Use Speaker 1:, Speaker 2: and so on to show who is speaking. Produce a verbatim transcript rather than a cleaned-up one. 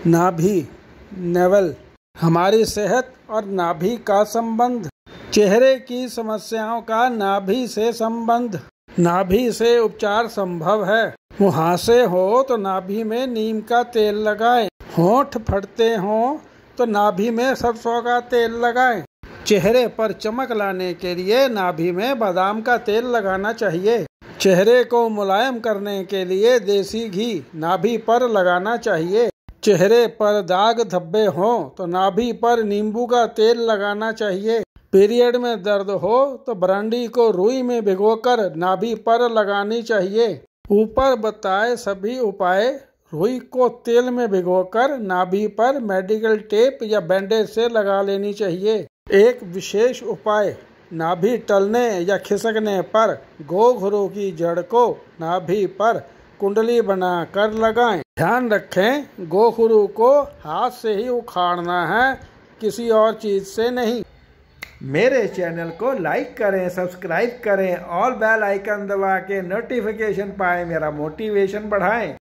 Speaker 1: नाभि नेवल। हमारी सेहत और नाभि का संबंध। चेहरे की समस्याओं का नाभि से संबंध। नाभि से उपचार संभव है। मुहासे हो तो नाभि में नीम का तेल लगाएं। होंठ फटते हों तो नाभि में सरसों का तेल लगाएं। चेहरे पर चमक लाने के लिए नाभि में बादाम का तेल लगाना चाहिए। चेहरे को मुलायम करने के लिए देसी घी नाभि पर लगाना चाहिए। चेहरे पर दाग धब्बे हों तो नाभि पर नींबू का तेल लगाना चाहिए। पीरियड में दर्द हो तो ब्रांडी को रुई में भिगोकर नाभि पर लगानी चाहिए। ऊपर बताए सभी उपाय रुई को तेल में भिगोकर नाभि पर मेडिकल टेप या बैंडेज से लगा लेनी चाहिए। एक विशेष उपाय, नाभि टलने या खिसकने पर गोखरू की जड़ को नाभि पर कुंडली बनाकर लगाएं। ध्यान रखें, गोखरू को हाथ से ही उखाड़ना है, किसी और चीज से नहीं।
Speaker 2: मेरे चैनल को लाइक करें, सब्सक्राइब करें और बेल आइकन दबा के नोटिफिकेशन पाएं, मेरा मोटिवेशन बढ़ाएं।